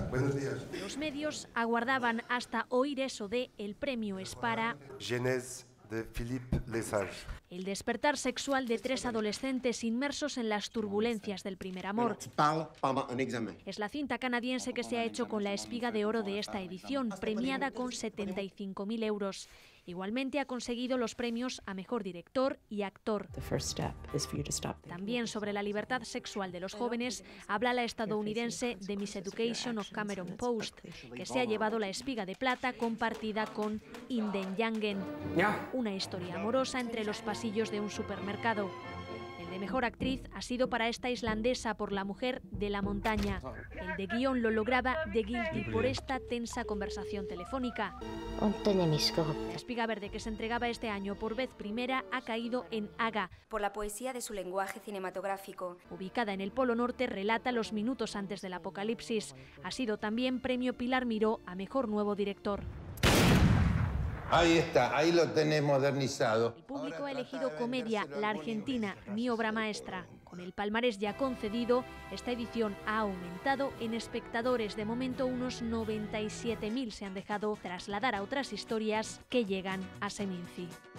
Buenos días. Los medios aguardaban hasta oír eso de el premio es para Genèse de Philippe Lesage. el despertar sexual de 3 adolescentes inmersos en las turbulencias del primer amor. Es la cinta canadiense que se ha hecho con la espiga de oro de esta edición, premiada con 75.000 euros. Igualmente ha conseguido los premios a Mejor Director y Actor. También sobre la libertad sexual de los jóvenes habla la estadounidense The Miseducation of Cameron Post, que se ha llevado la espiga de plata compartida con In den Yangen, una historia amorosa entre los pasillos de un supermercado. El de Mejor Actriz ha sido para esta islandesa por La mujer de la montaña. El de guión lo lograba The Guilty por esta tensa conversación telefónica. La espiga verde que se entregaba este año por vez primera ha caído en Haga. Por la poesía de su lenguaje cinematográfico. Ubicada en el Polo Norte, relata los minutos antes del apocalipsis. Ha sido también premio Pilar Miró a Mejor Nuevo Director. Ahí está, ahí lo tenés modernizado. El público ha elegido comedia La Argentina, mi obra maestra. Con el palmarés ya concedido, esta edición ha aumentado en espectadores. De momento, unos 97.000 se han dejado trasladar a otras historias que llegan a Seminci.